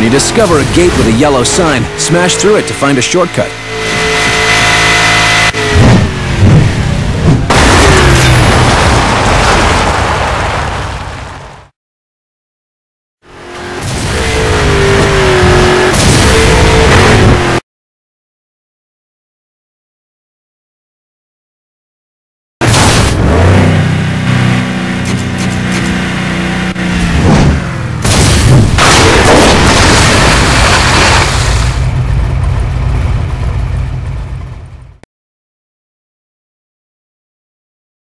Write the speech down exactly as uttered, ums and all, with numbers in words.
When you discover a gate with a yellow sign, smash through it to find a shortcut.